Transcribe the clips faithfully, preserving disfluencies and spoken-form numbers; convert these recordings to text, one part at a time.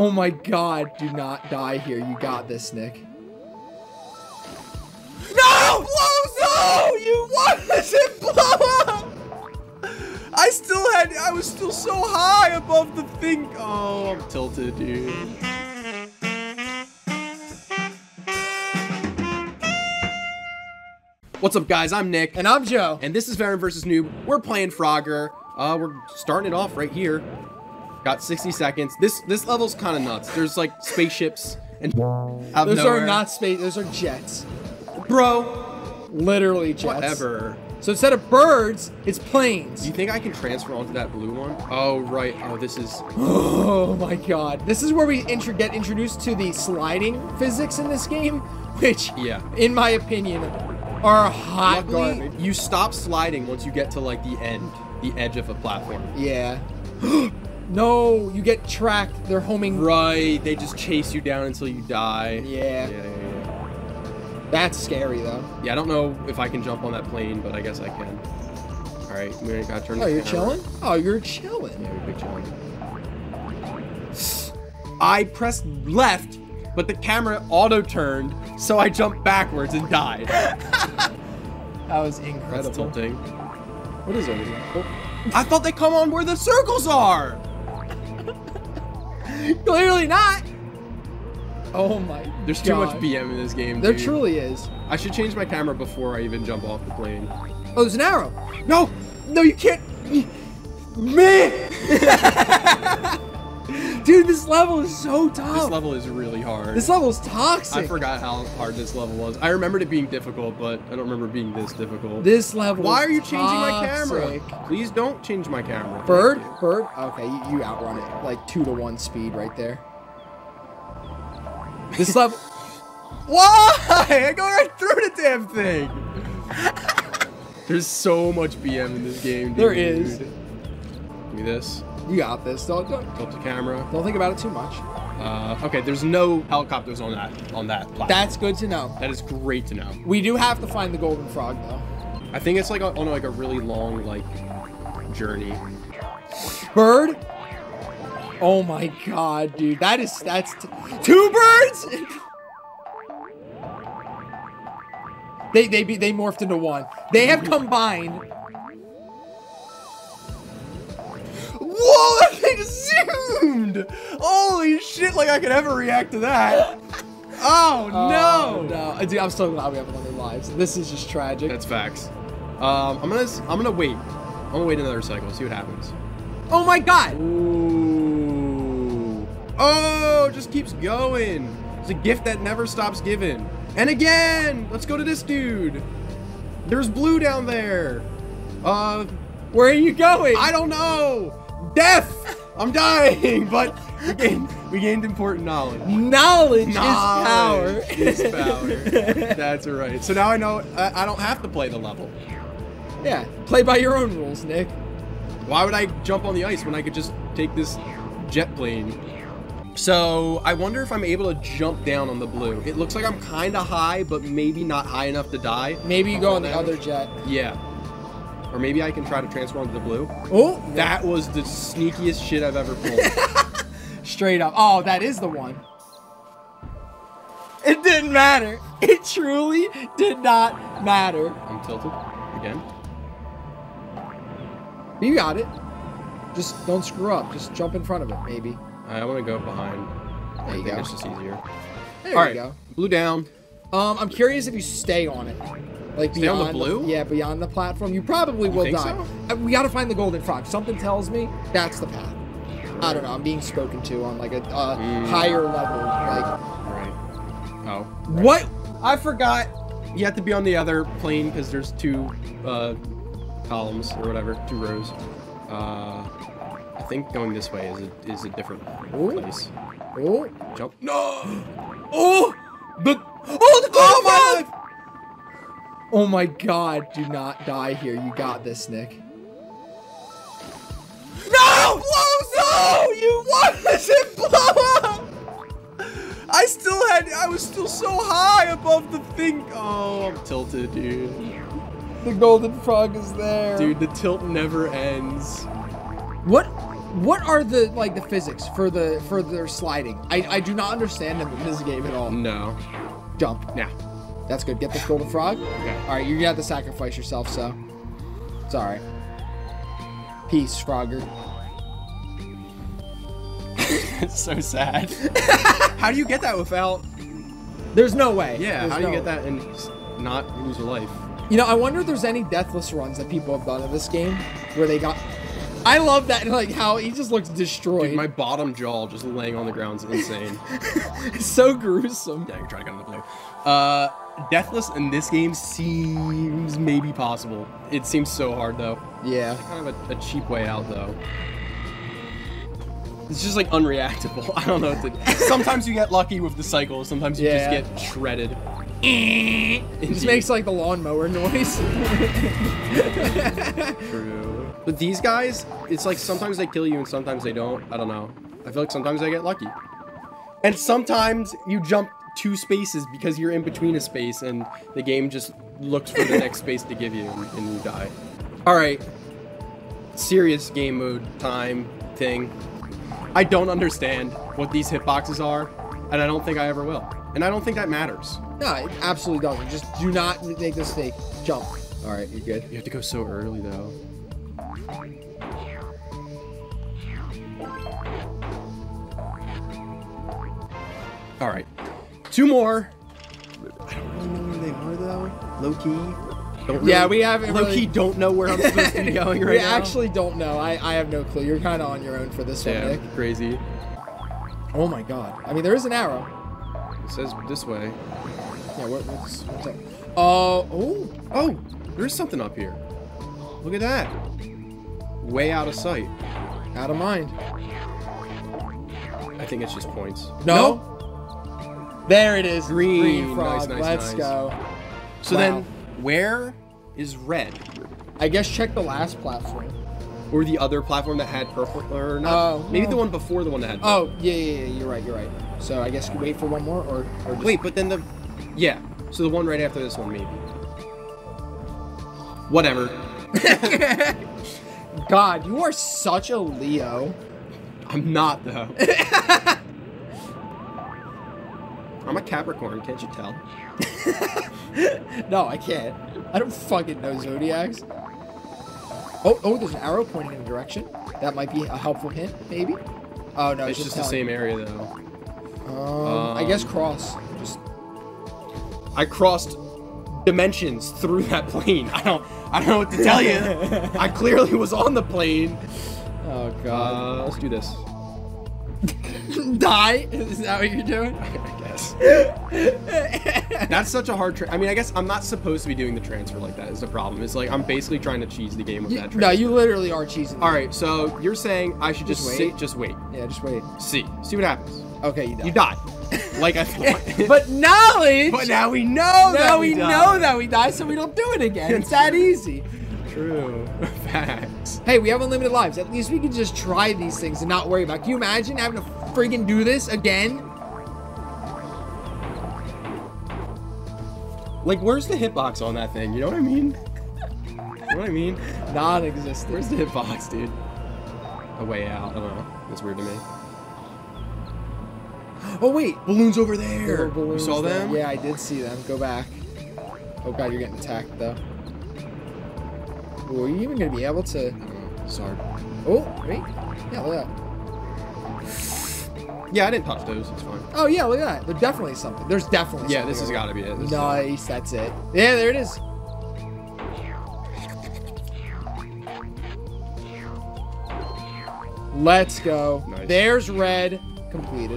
Oh my god, do not die here. You got this, Nick. No! No! You wasn't blow up! I still had, I was still so high above the thing. Oh, I'm tilted, dude. What's up, guys? I'm Nick. And I'm Joe. And this is Veteran versus Noob. We're playing Frogger. Uh, we're starting it off right here. Got sixty seconds. This this level's kind of nuts. There's like spaceships and out Those nowhere. are not space, those are jets. Bro. Literally jets. Whatever. So instead of birds, it's planes. Do you think I can transfer onto that blue one? Oh, right. Oh, this is... Oh my god. This is where we intro get introduced to the sliding physics in this game, which, yeah, in my opinion, are hot Luckily, garbage. you stop sliding once you get to like the end, the edge of a platform. Yeah. No, you get tracked. They're homing. Right. They just chase you down until you die. Yeah. Yeah, yeah, yeah. That's scary, though. Yeah, I don't know if I can jump on that plane, but I guess I can. All right, we gotta turn. Oh, the you're camera. chilling? Oh, you're chilling. Yeah, we're big chilling. I pressed left, but the camera auto-turned, so I jumped backwards and died. That was incredible. That's tilting. What is over here? Oh. I thought they come on where the circles are. Clearly not. Oh my There's too God. much B M in this game, There dude. truly is. I should change my camera before I even jump off the plane. Oh, there's an arrow. No! No, you can't! Man! Dude, this level is so tough. This level is really hard. This level is toxic. I forgot how hard this level was. I remembered it being difficult, but I don't remember it being this difficult. This level Why is are you changing my camera? toxic. Please don't change my camera. Bird? Thank you. Bird? Okay, you, you outrun it. Like two to one speed right there. This level... Why? I go right through the damn thing. There's so much B M in this game, dude. There is. Give me this. You got this. Don't, don't, Tilt the camera. don't think about it too much. Uh, okay, there's no helicopters on that on that platform. That's good to know. That is great to know. We do have to find the golden frog, though. I think it's like a, on like a really long like journey. Bird? Oh my god, dude. That is... That's... T two birds?! They they be, they morphed into one. They have combined. Whoa, that thing zoomed! Holy shit, like I could ever react to that. Oh, no! Oh, no. Dude, I'm so glad we have other lives. This is just tragic. That's facts. Um, I'm gonna I'm gonna wait. I'm gonna wait another cycle, see what happens. Oh my god! Ooh. Oh, it just keeps going. It's a gift that never stops giving. And again! Let's go to this dude. There's blue down there. Uh, Where are you going? I don't know. Death. I'm dying, but we gained, we gained important knowledge. Knowledge, Knowledge is is power. power. That's right. So now I know I, I don't have to play the level. Yeah, play by your own rules, Nick. Why would I jump on the ice when I could just take this jet plane? So I wonder if I'm able to jump down on the blue. It looks like I'm kind of high, but maybe not high enough to die. Maybe you go on the Down. other jet. Yeah. Or maybe I can try to transfer onto the blue. Oh, That was the sneakiest shit I've ever pulled. straight up. Oh, that is the one. It didn't matter. It truly did not matter. I'm tilted again. You got it. Just don't screw up. Just jump in front of it, maybe. I want to go behind. There I you think go. it's just easier. There All you right, go. blue down. Um, I'm curious if you stay on it. Like Stay on beyond the blue? Yeah, beyond the platform. You probably will think die. so? Uh, We gotta find the golden frog. Something tells me that's the path. I don't know. I'm being spoken to on like a uh, Mm. higher level. Like Right. Oh. what? I forgot. You have to be on the other plane because there's two uh, columns or whatever, two rows. Uh, I think going this way is a, is a different Ooh. place. Oh, Jump. No! oh, the oh the golden frog! Oh my god! Do not die here. You got this, Nick. No! No! You wasn't blow up! I still had, I was still so high above the thing. Oh, I'm tilted, dude. The golden frog is there. Dude, the tilt never ends. What? What are the like the physics for the for their sliding? I I do not understand them in this game at all. No. Jump. Yeah. That's good. Get this golden frog. Okay. All right, you're gonna have to sacrifice yourself, so it's all right. Peace, Frogger. It's so sad. How do you get that without? There's no way. Yeah. There's how do no you get way. that and not lose your life? You know, I wonder if there's any deathless runs that people have done in this game where they got. I love that, like how he just looks destroyed. Dude, my bottom jaw just laying on the ground is insane. It's so gruesome. Yeah, you're trying to get on the blue. Uh, deathless in this game seems maybe possible. It seems so hard though. Yeah. Kind of a, a cheap way out though. It's just like unreactable. I don't know what to. Sometimes you get lucky with the cycle. Sometimes you Yeah. just get shredded. It just makes like the lawnmower noise. True. But these guys, it's like sometimes they kill you and sometimes they don't. I don't know. I feel like sometimes I get lucky. And sometimes you jump two spaces because you're in between a space and the game just looks for the next space to give you and, and you die. All right. Serious game mode time thing. I don't understand what these hitboxes are, and I don't think I ever will. And I don't think that matters. No, it absolutely doesn't. Just do not make the mistake. Jump. All right, you're good. You have to go so early though. All right, two more. I don't really know where they are though. Low key. Don't really, Yeah, we haven't low really- key don't know where I'm supposed to be going right we now. actually don't know. I, I have no clue. You're kind of on your own for this one, Yeah, Nick. crazy. Oh my god. I mean, there is an arrow. It says this way. Yeah, what, what's, what's up? Uh, oh. Oh, there's something up here. Look at that. Way out of sight. Out of mind. I think it's just points. No. There it is. Green. Green frog. Nice, nice, Let's nice. go. So Wow. then, where is red? I guess check the last platform. Or the other platform that had purple, or not? Oh, maybe no. the one before the one that had purple. Oh, yeah, yeah, yeah. You're right. You're right. So I guess we wait for one more, or, or just... Wait, but then the... Yeah, so the one right after this one, maybe. Whatever. God, you are such a Leo. I'm not, though. I'm a Capricorn, can't you tell? No, I can't. I don't fucking know zodiacs. Oh, oh, there's an arrow pointing in a direction. That might be a helpful hint, maybe. Oh no, It's it's just the telling same you. area, though. Um, I guess cross. Just I crossed dimensions through that plane. I don't, I don't know what to tell you. I clearly was on the plane. oh god. Uh, let's do this. Die? Is that what you're doing? I guess. That's such a hard. Tra I mean, I guess I'm not supposed to be doing the transfer like that. Is the problem? It's like I'm basically trying to cheese the game with You- that transfer. no, you literally are cheesing. All right, so you're saying I should just, Just sit, wait? just wait, Yeah, just wait. see, see what happens. Okay, you die. You die, like I thought. But knowledge. But now we know. now that we die. know that we die, so we don't do it again. It's that easy. True. Facts. Hey, we have unlimited lives. At least we can just try these things and not worry about it. Can you imagine having to friggin' do this again? Like, where's the hitbox on that thing? You know what I mean? You know what I mean? Non-existent. Where's the hitbox, dude? A way out. I don't know. That's weird to me. Oh wait, Balloons over there there. were You balloons saw there. them? Yeah, I did see them. Go back. Oh god, you're getting attacked though. Ooh, are you even gonna be able to? Sorry. Oh wait. Yeah, look at that. Yeah, I didn't touch those. It's fine. Oh yeah, look at that. There's definitely something. There's definitely. Yeah, something this has over got to be it. This is there. Nice. That's it. Yeah, there it is. Let's go. Nice. There's red. Completed.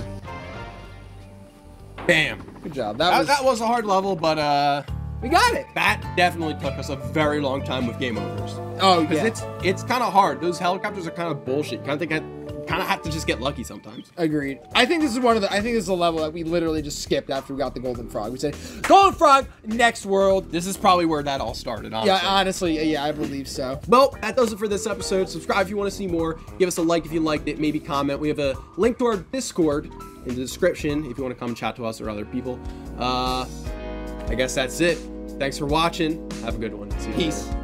Bam. Good job. That, That, was. that was a hard level, but uh, we got it. that definitely took us a very long time with game overs. Oh Because yeah. it's it's kind of hard. Those helicopters are kind of bullshit. Kind of think I kind of have to just get lucky sometimes. Agreed. I think this is one of the. I think this is a level that we literally just skipped after we got the golden frog. We said, "Golden frog, next world." This is probably where that all started. Honestly. Yeah, honestly, yeah, I believe so. Well, that does it for this episode. Subscribe if you want to see more. Give us a like if you liked it. Maybe comment. We have a link to our Discord in the description if you want to come chat to us or other people. Uh, I guess that's it. Thanks for watching. Have a good one. See you later. Peace.